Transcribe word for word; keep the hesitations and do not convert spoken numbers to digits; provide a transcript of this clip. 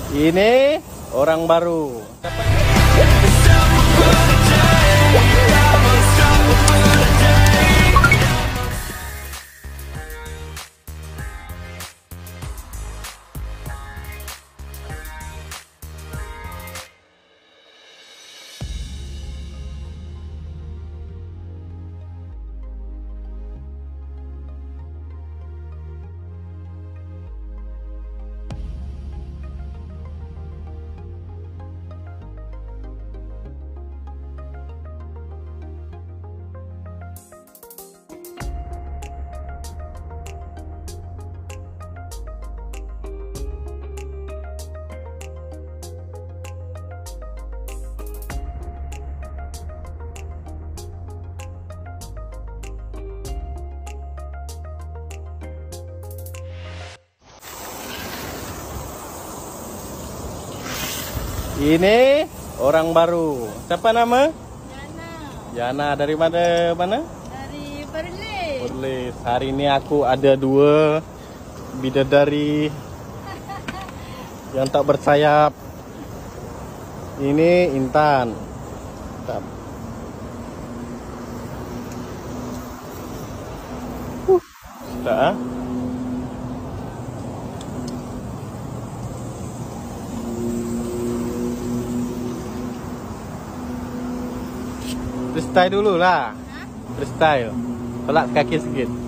Ini orang baru. Ini orang baru. Siapa nama? Jana. Jana, dari mana mana? Dari Perlis. Perlis. Hari ini aku ada dua bidadari yang tak bersayap. Ini Intan. Tak. Uh, tak ah? Freestyle dulu lah. Freestyle. Pelak kaki sikit.